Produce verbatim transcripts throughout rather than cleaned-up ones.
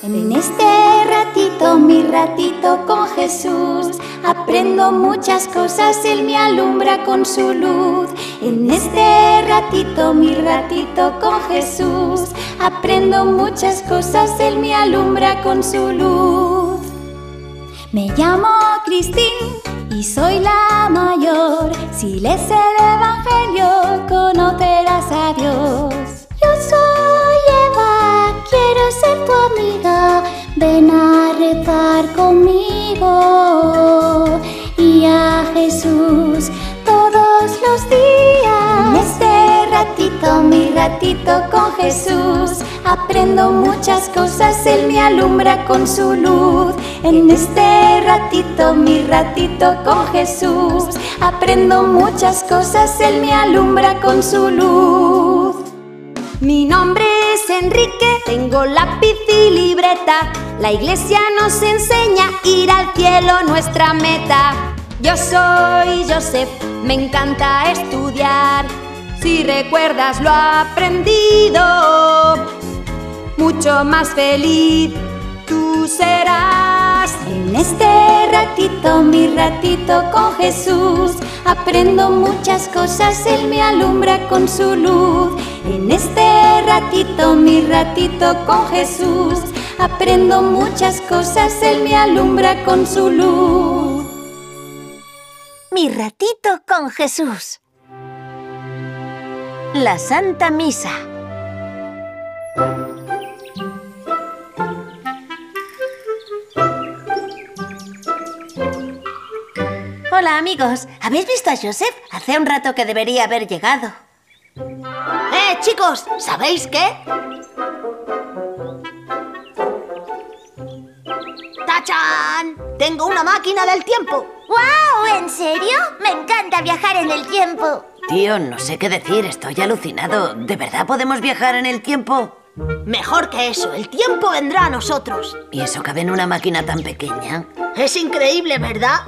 En este ratito, mi ratito con Jesús, aprendo muchas cosas, Él me alumbra con su luz. En este ratito, mi ratito con Jesús, aprendo muchas cosas, Él me alumbra con su luz. Me llamo Cristín y soy la mayor. Si lees el Evangelio, conocerás a Dios. Yo soy Eva, quiero ser tu amiga. Ven a rezar conmigo y a Jesús todos los días. En este ratito, mi ratito con Jesús, aprendo muchas cosas, Él me alumbra con su luz. En este ratito, mi ratito con Jesús, aprendo muchas cosas, Él me alumbra con su luz. Mi nombre es Enrique, tengo lápiz y libreta. La iglesia nos enseña a ir al cielo, nuestra meta. Yo soy Joseph, me encanta estudiar. Si recuerdas lo aprendido, mucho más feliz tú serás. En este ratito, mi ratito con Jesús, aprendo muchas cosas, Él me alumbra con su luz. En este ratito, mi ratito con Jesús, aprendo muchas cosas, Él me alumbra con su luz. Mi ratito con Jesús. La Santa Misa. Hola, amigos. ¿Habéis visto a Joseph? Hace un rato que debería haber llegado. ¡Eh, chicos! ¿Sabéis qué? ¡Tachán! ¡Tengo una máquina del tiempo! ¡Guau! ¿En serio? Me encanta viajar en el tiempo. Tío, no sé qué decir. Estoy alucinado. ¿De verdad podemos viajar en el tiempo? Mejor que eso. El tiempo vendrá a nosotros. ¿Y eso cabe en una máquina tan pequeña? Es increíble, ¿verdad?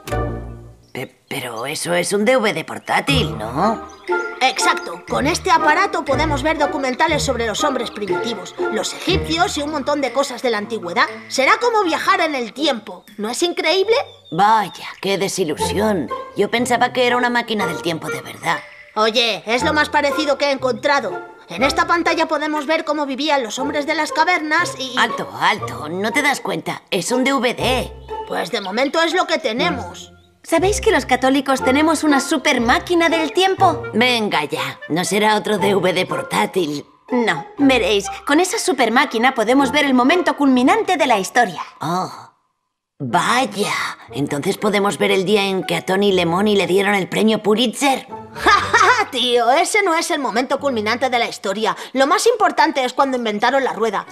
Pe- pero eso es un D V D portátil, ¿no? Exacto. Con este aparato podemos ver documentales sobre los hombres primitivos, los egipcios y un montón de cosas de la antigüedad. Será como viajar en el tiempo. ¿No es increíble? Vaya, qué desilusión. Yo pensaba que era una máquina del tiempo de verdad. Oye, es lo más parecido que he encontrado. En esta pantalla podemos ver cómo vivían los hombres de las cavernas y... Alto, alto, no te das cuenta. Es un D V D. Pues de momento es lo que tenemos. ¿Sabéis que los católicos tenemos una super máquina del tiempo? Venga ya, no será otro D V D portátil. No, veréis, con esa super máquina podemos ver el momento culminante de la historia. Oh, vaya, entonces podemos ver el día en que a Tony Lemoni le dieron el premio Pulitzer. ¡Ja, ja, ja, tío! Ese no es el momento culminante de la historia. Lo más importante es cuando inventaron la rueda.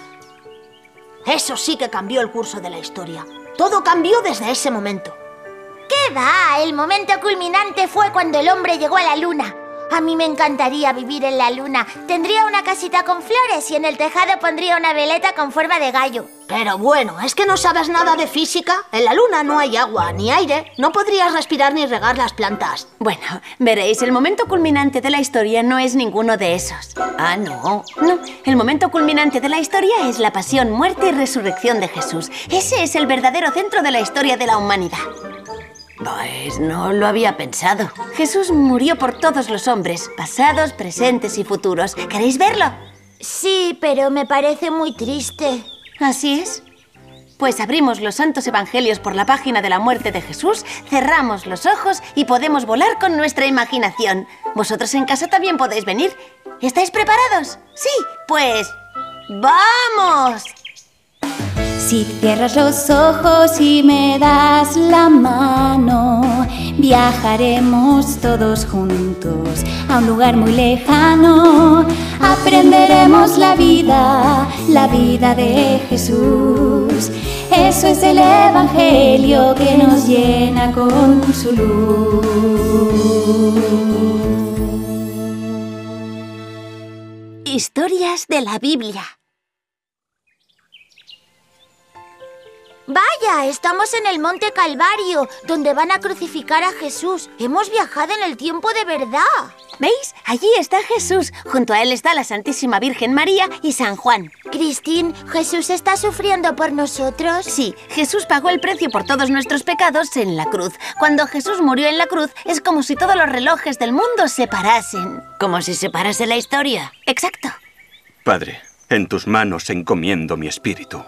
Eso sí que cambió el curso de la historia. Todo cambió desde ese momento. ¿Qué va? El momento culminante fue cuando el hombre llegó a la luna. A mí me encantaría vivir en la luna. Tendría una casita con flores y en el tejado pondría una veleta con forma de gallo. Pero bueno, ¿es que no sabes nada de física? En la luna no hay agua ni aire. No podrías respirar ni regar las plantas. Bueno, veréis, el momento culminante de la historia no es ninguno de esos. Ah, ¿no? No, el momento culminante de la historia es la pasión, muerte y resurrección de Jesús. Ese es el verdadero centro de la historia de la humanidad. Pues no lo había pensado. Jesús murió por todos los hombres, pasados, presentes y futuros. ¿Queréis verlo? Sí, pero me parece muy triste. Así es. Pues abrimos los santos evangelios por la página de la muerte de Jesús, cerramos los ojos y podemos volar con nuestra imaginación. Vosotros en casa también podéis venir. ¿Estáis preparados? Sí, pues ¡vamos! Si cierras los ojos y me das la mano, viajaremos todos juntos a un lugar muy lejano. Aprenderemos la vida, la vida de Jesús. Eso es el Evangelio que nos llena con su luz. Historias de la Biblia. Vaya, estamos en el Monte Calvario, donde van a crucificar a Jesús. Hemos viajado en el tiempo de verdad. ¿Veis? Allí está Jesús. Junto a él está la Santísima Virgen María y San Juan. Christine, ¿Jesús está sufriendo por nosotros? Sí, Jesús pagó el precio por todos nuestros pecados en la cruz. Cuando Jesús murió en la cruz, es como si todos los relojes del mundo se parasen. Como si se parase la historia. Exacto. Padre, en tus manos encomiendo mi espíritu.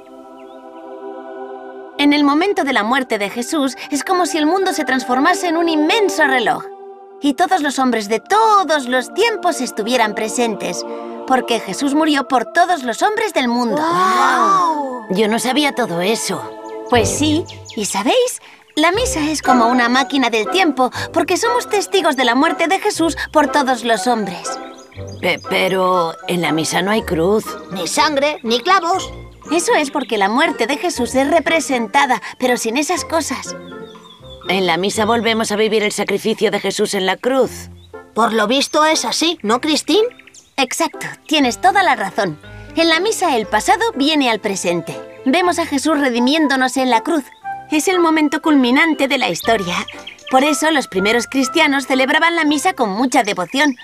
En el momento de la muerte de Jesús, es como si el mundo se transformase en un inmenso reloj. Y todos los hombres de todos los tiempos estuvieran presentes. Porque Jesús murió por todos los hombres del mundo. ¡Wow! Yo no sabía todo eso. Pues sí, ¿y sabéis? La misa es como una máquina del tiempo, porque somos testigos de la muerte de Jesús por todos los hombres. Pe- pero en la misa no hay cruz. Ni sangre, ni clavos. Eso es porque la muerte de Jesús es representada, pero sin esas cosas. En la misa volvemos a vivir el sacrificio de Jesús en la cruz. Por lo visto es así, ¿no, Christine? Exacto, tienes toda la razón. En la misa el pasado viene al presente. Vemos a Jesús redimiéndonos en la cruz. Es el momento culminante de la historia. Por eso los primeros cristianos celebraban la misa con mucha devoción.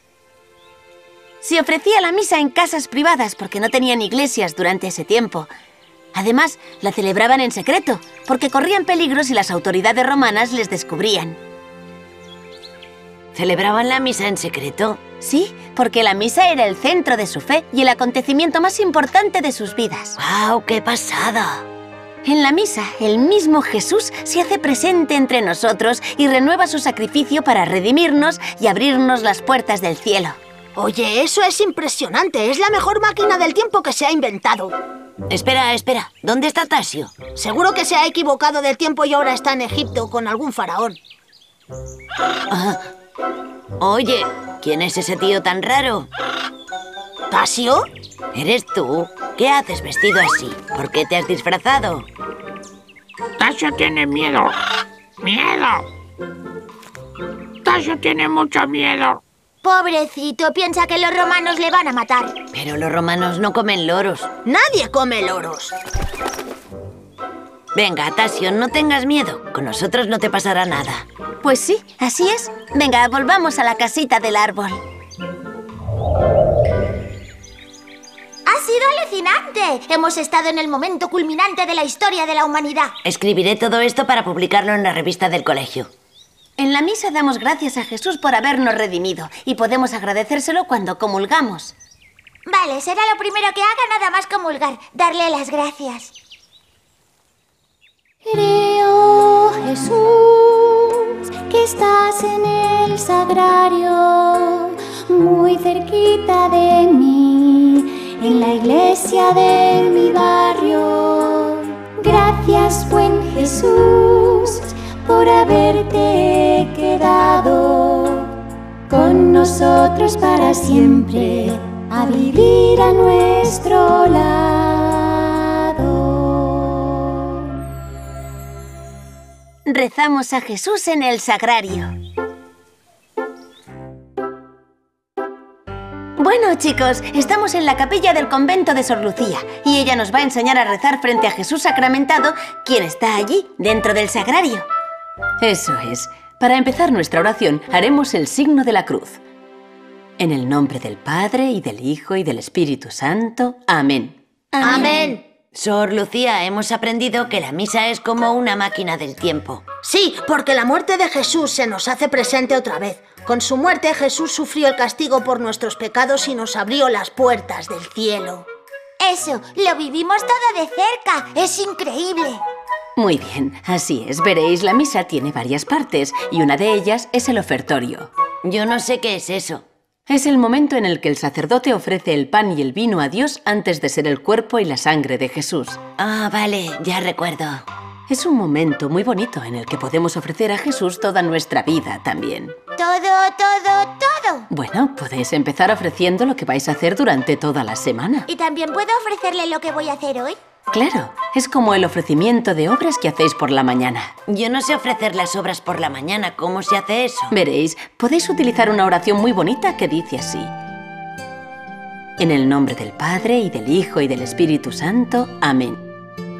Se ofrecía la misa en casas privadas porque no tenían iglesias durante ese tiempo. Además, la celebraban en secreto porque corrían peligro si las autoridades romanas les descubrían. ¿Celebraban la misa en secreto? Sí, porque la misa era el centro de su fe y el acontecimiento más importante de sus vidas. ¡Guau, qué pasada! En la misa, el mismo Jesús se hace presente entre nosotros y renueva su sacrificio para redimirnos y abrirnos las puertas del cielo. Oye, eso es impresionante. Es la mejor máquina del tiempo que se ha inventado. Espera, espera. ¿Dónde está Tasio? Seguro que se ha equivocado del tiempo y ahora está en Egipto con algún faraón. Ah. Oye, ¿quién es ese tío tan raro? ¿Tasio? ¿Eres tú? ¿Qué haces vestido así? ¿Por qué te has disfrazado? Tasio tiene miedo. ¡Miedo! Tasio tiene mucho miedo. Pobrecito, piensa que los romanos le van a matar. Pero los romanos no comen loros. Nadie come loros. Venga, Tasio, no tengas miedo. Con nosotros no te pasará nada. Pues sí, así es. Venga, volvamos a la casita del árbol. ¡Ha sido alucinante! Hemos estado en el momento culminante de la historia de la humanidad. Escribiré todo esto para publicarlo en la revista del colegio. En la misa damos gracias a Jesús por habernos redimido y podemos agradecérselo cuando comulgamos. Vale, será lo primero que haga nada más comulgar, darle las gracias. Creo, Jesús, que estás en el sagrario, muy cerquita de mí, en la iglesia de mi barrio. Gracias, buen Jesús, por haberte quedado con nosotros para siempre, a vivir a nuestro lado. Rezamos a Jesús en el sagrario. Bueno, chicos, estamos en la capilla del convento de Sor Lucía y ella nos va a enseñar a rezar frente a Jesús sacramentado, quien está allí, dentro del sagrario. Eso es. Para empezar nuestra oración, haremos el signo de la cruz. En el nombre del Padre, y del Hijo, y del Espíritu Santo. Amén. Amén. Sor Lucía, hemos aprendido que la misa es como una máquina del tiempo. Sí, porque la muerte de Jesús se nos hace presente otra vez. Con su muerte, Jesús sufrió el castigo por nuestros pecados y nos abrió las puertas del cielo. Eso, lo vivimos todo de cerca. Es increíble. Muy bien, así es. Veréis, la misa tiene varias partes y una de ellas es el ofertorio. Yo no sé qué es eso. Es el momento en el que el sacerdote ofrece el pan y el vino a Dios antes de ser el cuerpo y la sangre de Jesús. Ah, vale, ya recuerdo. Es un momento muy bonito en el que podemos ofrecer a Jesús toda nuestra vida también. Todo, todo, todo. Bueno, podéis empezar ofreciendo lo que vais a hacer durante toda la semana. ¿Y también puedo ofrecerle lo que voy a hacer hoy? Claro, es como el ofrecimiento de obras que hacéis por la mañana. Yo no sé ofrecer las obras por la mañana. ¿Cómo se hace eso? Veréis, podéis utilizar una oración muy bonita que dice así. En el nombre del Padre, y del Hijo, y del Espíritu Santo. Amén.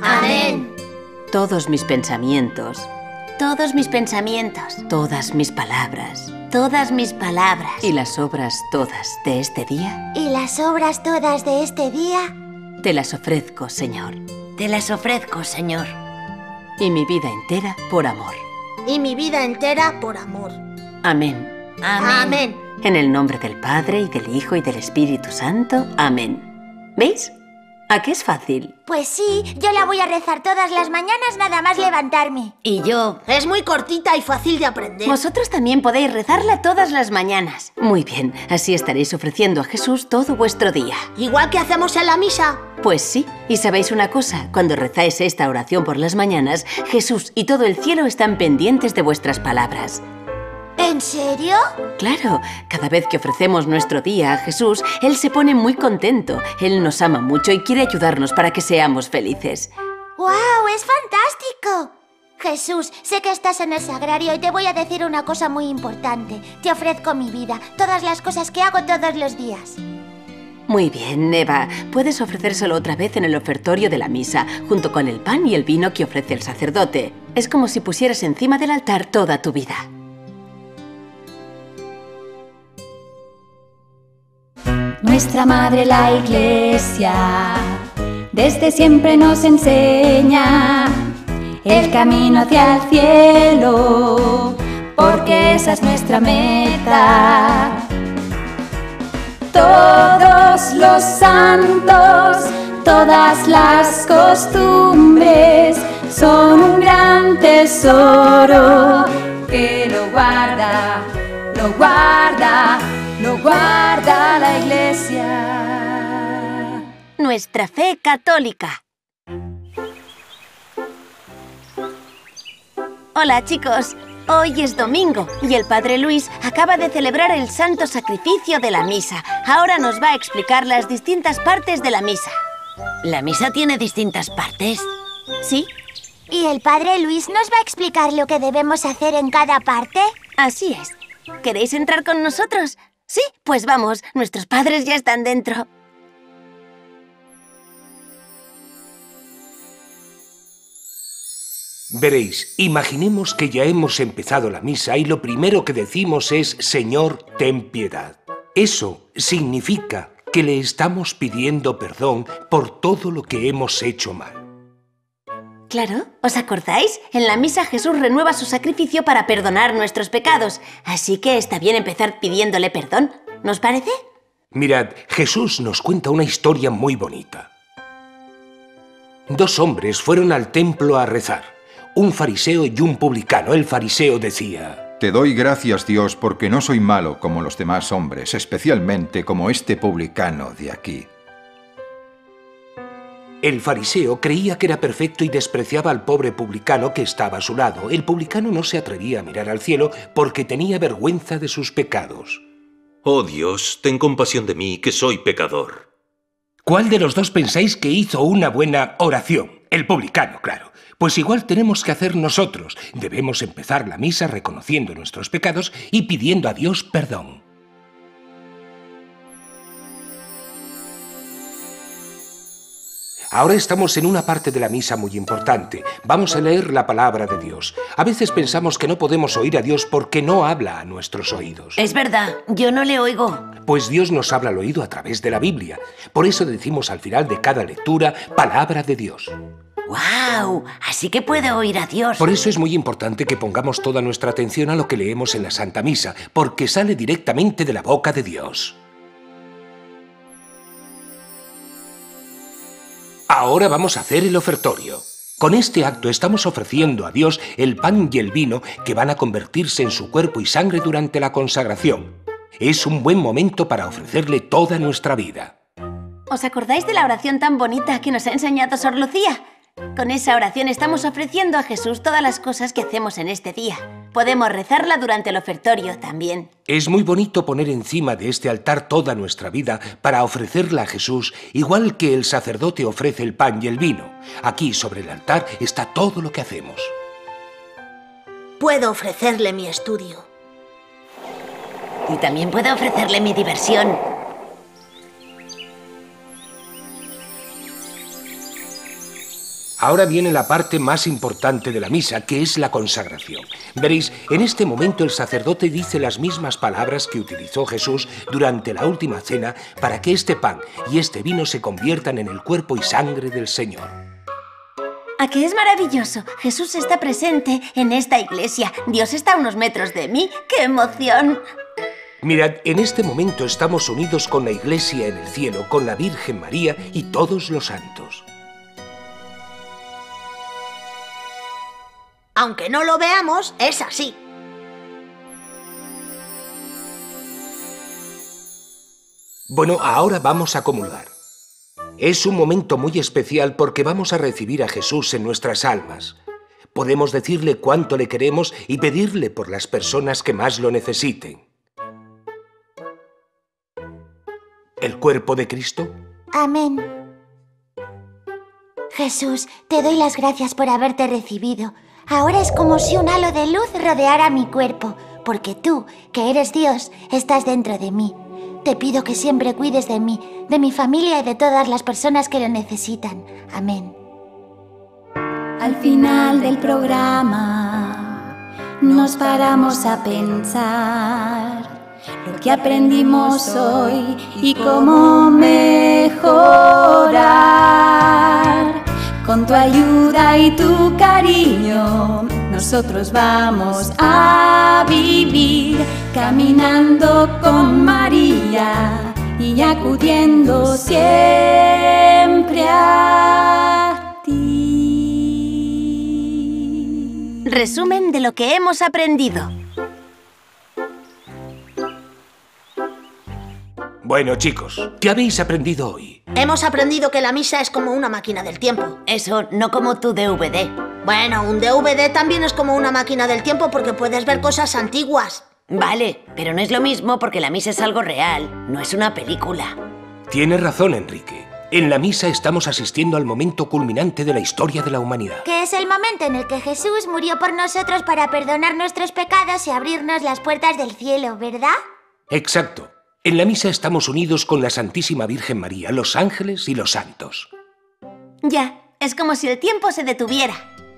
Amén. Todos mis pensamientos, Todos mis pensamientos, todas mis palabras todas mis palabras y las obras todas de este día, ¿Y las obras todas de este día? te las ofrezco, Señor, te las ofrezco, Señor. y mi vida entera por amor. Y mi vida entera por amor. Amén. Amén. Amén. En el nombre del Padre, y del Hijo, y del Espíritu Santo. Amén. ¿Veis? ¿A qué es fácil? Pues sí, yo la voy a rezar todas las mañanas nada más levantarme. Y yo... Es muy cortita y fácil de aprender. Vosotros también podéis rezarla todas las mañanas. Muy bien, así estaréis ofreciendo a Jesús todo vuestro día. Igual que hacemos en la misa. Pues sí, y sabéis una cosa, cuando rezáis esta oración por las mañanas, Jesús y todo el cielo están pendientes de vuestras palabras. ¿En serio? Claro, cada vez que ofrecemos nuestro día a Jesús, Él se pone muy contento. Él nos ama mucho y quiere ayudarnos para que seamos felices. ¡Guau! ¡Es fantástico! Jesús, sé que estás en el sagrario y te voy a decir una cosa muy importante. Te ofrezco mi vida, todas las cosas que hago todos los días. Muy bien, Eva. Puedes ofrecérselo otra vez en el ofertorio de la misa, junto con el pan y el vino que ofrece el sacerdote. Es como si pusieras encima del altar toda tu vida. Nuestra Madre la Iglesia desde siempre nos enseña el camino hacia el cielo, porque esa es nuestra meta. Todos los santos, todas las costumbres son un gran tesoro que lo guarda, lo guarda, lo guarda la Iglesia. Nuestra fe católica. Hola, chicos. Hoy es domingo y el Padre Luis acaba de celebrar el Santo Sacrificio de la Misa. Ahora nos va a explicar las distintas partes de la misa. ¿La misa tiene distintas partes? ¿Sí? ¿Y el Padre Luis nos va a explicar lo que debemos hacer en cada parte? Así es. ¿Queréis entrar con nosotros? Sí, pues vamos. Nuestros padres ya están dentro. Veréis, imaginemos que ya hemos empezado la misa y lo primero que decimos es «Señor, ten piedad». Eso significa que le estamos pidiendo perdón por todo lo que hemos hecho mal. Claro, ¿os acordáis? En la misa Jesús renueva su sacrificio para perdonar nuestros pecados. Así que está bien empezar pidiéndole perdón, ¿nos parece? Mirad, Jesús nos cuenta una historia muy bonita. Dos hombres fueron al templo a rezar, un fariseo y un publicano. El fariseo decía: Te doy gracias, Dios, porque no soy malo como los demás hombres, especialmente como este publicano de aquí. El fariseo creía que era perfecto y despreciaba al pobre publicano que estaba a su lado. El publicano no se atrevía a mirar al cielo porque tenía vergüenza de sus pecados. Oh Dios, ten compasión de mí, que soy pecador. ¿Cuál de los dos pensáis que hizo una buena oración? El publicano, claro. Pues igual tenemos que hacer nosotros. Debemos empezar la misa reconociendo nuestros pecados y pidiendo a Dios perdón. Ahora estamos en una parte de la misa muy importante. Vamos a leer la palabra de Dios. A veces pensamos que no podemos oír a Dios porque no habla a nuestros oídos. Es verdad, yo no le oigo. Pues Dios nos habla al oído a través de la Biblia. Por eso decimos al final de cada lectura, palabra de Dios. ¡Guau! Así que puedo oír a Dios. Por eso es muy importante que pongamos toda nuestra atención a lo que leemos en la Santa Misa, porque sale directamente de la boca de Dios. Ahora vamos a hacer el ofertorio. Con este acto estamos ofreciendo a Dios el pan y el vino que van a convertirse en su cuerpo y sangre durante la consagración. Es un buen momento para ofrecerle toda nuestra vida. ¿Os acordáis de la oración tan bonita que nos ha enseñado Sor Lucía? Con esa oración estamos ofreciendo a Jesús todas las cosas que hacemos en este día. Podemos rezarla durante el ofertorio también. Es muy bonito poner encima de este altar toda nuestra vida para ofrecerla a Jesús, igual que el sacerdote ofrece el pan y el vino. Aquí, sobre el altar, está todo lo que hacemos. Puedo ofrecerle mi estudio. Y también puedo ofrecerle mi diversión. Ahora viene la parte más importante de la misa, que es la consagración. Veréis, en este momento el sacerdote dice las mismas palabras que utilizó Jesús durante la última cena para que este pan y este vino se conviertan en el cuerpo y sangre del Señor. ¿A qué es maravilloso? Jesús está presente en esta iglesia. Dios está a unos metros de mí. ¡Qué emoción! Mirad, en este momento estamos unidos con la iglesia en el cielo, con la Virgen María y todos los santos. Aunque no lo veamos, es así. Bueno, ahora vamos a comulgar. Es un momento muy especial porque vamos a recibir a Jesús en nuestras almas. Podemos decirle cuánto le queremos y pedirle por las personas que más lo necesiten. ¿El cuerpo de Cristo? Amén. Jesús, te doy las gracias por haberte recibido. Ahora es como si un halo de luz rodeara mi cuerpo, porque tú, que eres Dios, estás dentro de mí. Te pido que siempre cuides de mí, de mi familia y de todas las personas que lo necesitan. Amén. Al final del programa nos paramos a pensar lo que aprendimos hoy y cómo mejorar. Con tu ayuda y tu cariño, nosotros vamos a vivir caminando con María y acudiendo siempre a ti. Resumen de lo que hemos aprendido. Bueno, chicos, ¿qué habéis aprendido hoy? Hemos aprendido que la misa es como una máquina del tiempo. Eso, no como tu D V D. Bueno, un D V D también es como una máquina del tiempo porque puedes ver cosas antiguas. Vale, pero no es lo mismo porque la misa es algo real, no es una película. Tienes razón, Enrique. En la misa estamos asistiendo al momento culminante de la historia de la humanidad. Que es el momento en el que Jesús murió por nosotros para perdonar nuestros pecados y abrirnos las puertas del cielo, ¿verdad? Exacto. En la misa estamos unidos con la Santísima Virgen María, los ángeles y los santos. Ya, es como si el tiempo se detuviera.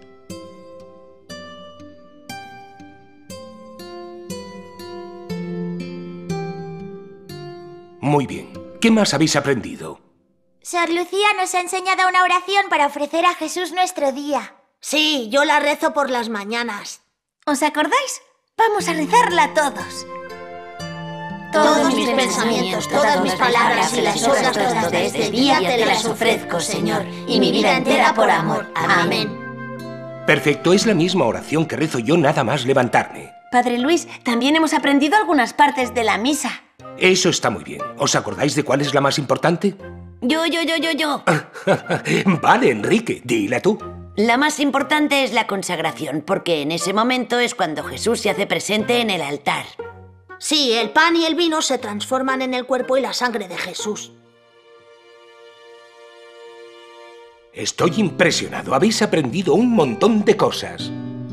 Muy bien. ¿Qué más habéis aprendido? Sor Lucía nos ha enseñado una oración para ofrecer a Jesús nuestro día. Sí, yo la rezo por las mañanas. ¿Os acordáis? Vamos a rezarla todos. Todos mis pensamientos, todas mis palabras y las obras todas de este día te las ofrezco, Señor, y mi vida entera por amor. Amén. Perfecto, es la misma oración que rezo yo nada más levantarme. Padre Luis, también hemos aprendido algunas partes de la misa. Eso está muy bien. ¿Os acordáis de cuál es la más importante? Yo, yo, yo, yo, yo. Vale, Enrique, dila tú. La más importante es la consagración, porque en ese momento es cuando Jesús se hace presente en el altar. Sí, el pan y el vino se transforman en el cuerpo y la sangre de Jesús. Estoy impresionado. Habéis aprendido un montón de cosas.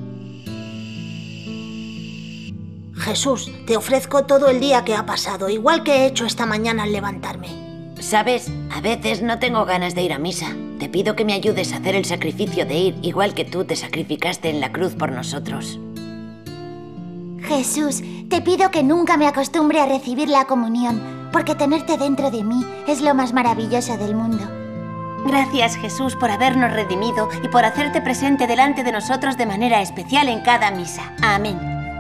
Jesús, te ofrezco todo el día que ha pasado, igual que he hecho esta mañana al levantarme. ¿Sabes? A veces no tengo ganas de ir a misa. Te pido que me ayudes a hacer el sacrificio de ir, igual que tú te sacrificaste en la cruz por nosotros. Jesús, te pido que nunca me acostumbre a recibir la comunión, porque tenerte dentro de mí es lo más maravilloso del mundo. Gracias, Jesús, por habernos redimido y por hacerte presente delante de nosotros de manera especial en cada misa. Amén.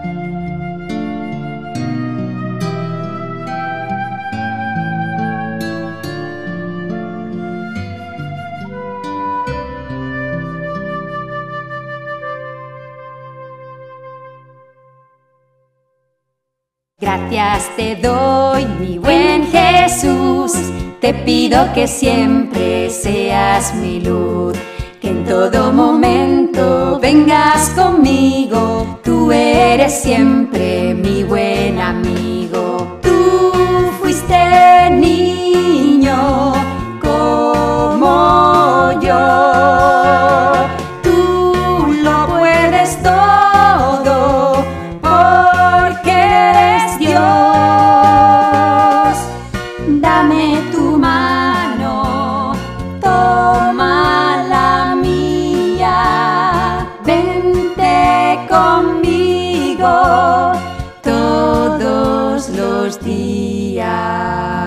Gracias te doy, mi buen Jesús, te pido que siempre seas mi luz, que en todo momento vengas conmigo, tú eres siempre mi buen amigo. Tú fuiste niño como yo, tú lo puedes todo, porque eres Dios. Dame tu mano, toma la mía. los días.